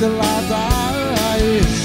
จะลาตาย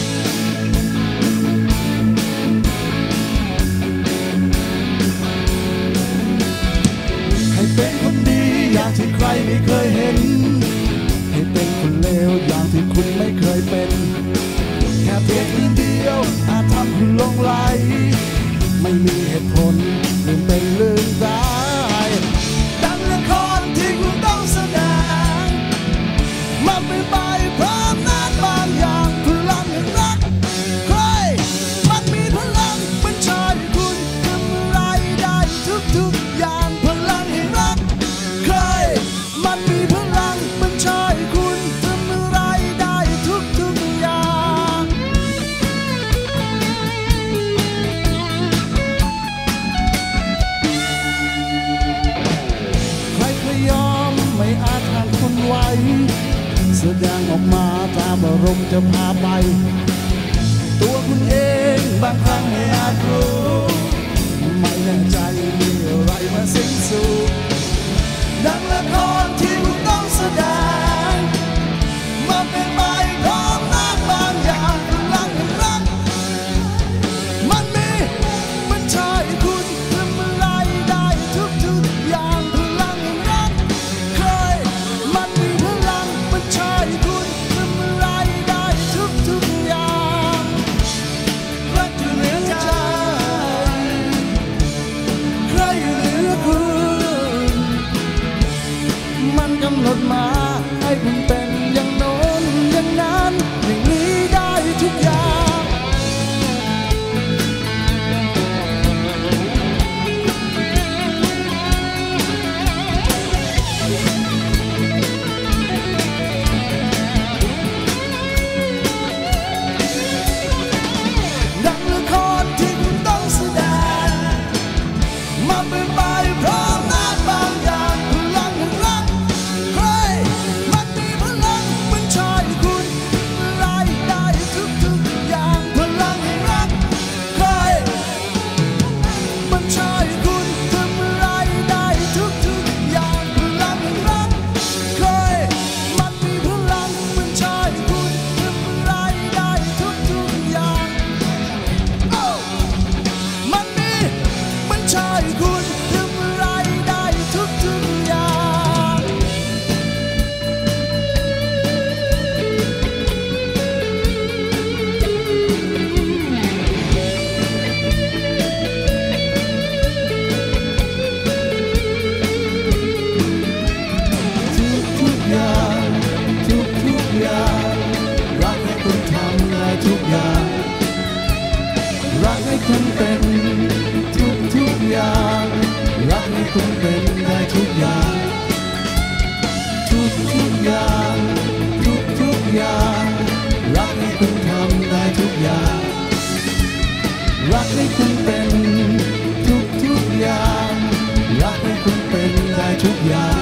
ให้เป็นคนดีอย่างที่ใครไม่เคยเห็นให้เป็นคนเลวอย่างที่คุณไม่เคยเป็นแค่เพียงคืนเดียวอาจทำคุณหลงไหลไม่มีเหตุผลลืมเป็นลืมตายดังละครที่คุณต้องแสดงมันไม่ไปพร้อมนัดบางอย่างพลังแห่งรักใครมันมีพลังมันช่วยคุณทำอะไรได้ทุกอย่างพลังแห่งรักใครมันมีพลังมันช่วยคุณทำอะไรได้ทุกอย่างใครเคยยอมไม่อาจห้ามคนไว้แสดงออกมาตามอารมณ์จะพาไปตัวคุณเองบางครั้งไม่อาจรู้ไม่แน่ใจมีอะไรมาสิ้นสุดดังละครที่คุณต้องแสดงมันเป็นไปพร้อมนักบางอย่างพลังแห่งรักมันมีมันช่วยคุณทำอะไรได้ทุกอย่างพลังแห่งรักเคยมันมีพลังมันช่วยคุณทำอะไรได้ทุกอย่างรักอยู่เหนือใจใครอยู่เหนือคุณมันกำหนดมาให้คุณเป็นอย่างโน้นอย่างนั้นอย่างนี้ได้ทุกอย่างดังละครที่คุณต้องแสดงมันเป็นไปพร้อมนัดบางอย่างพลังแห่งรักใครมันมีพลังมันช่วยคุณอะไรได้ทุกอย่างพลังแห่งรักใครมันช่วยคุณทำอะไรได้ทุกอย่างพลังแห่งรักใครมันมีพลังมันช่วยคุณทำอะไรได้ทุกอย่างมันมีมันช่วยคุณทำอะไรได้ทุกอย่างทุกอย่างทุกอย่างรักให้คุณทำได้ทุกอย่างรักให้คุณเป็นทุกอย่างรักให้คุณเป็นได้ทุกอย่างทุกอย่างทุกอย่างรักให้คุณทำได้ทุกอย่างรักให้คุณเป็นทุกอย่างรักให้คุณเป็นได้ทุกอย่าง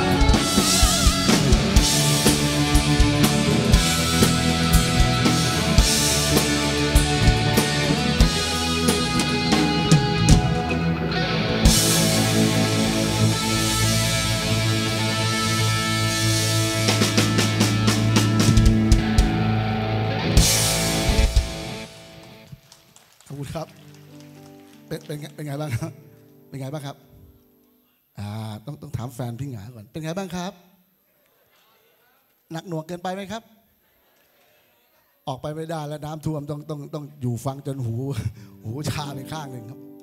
ขอบคุณครับเป็นไงบ้างครับเป็นไงบ้างครับต้องถามแฟนพี่หงาก่อนเป็นไงบ้างครับหนักหน่วงเกินไปไหมครับออกไปไม่ได้แล้วน้ำท่วมต้องอยู่ฟังจนหูชาไปข้างหนึ่งครับ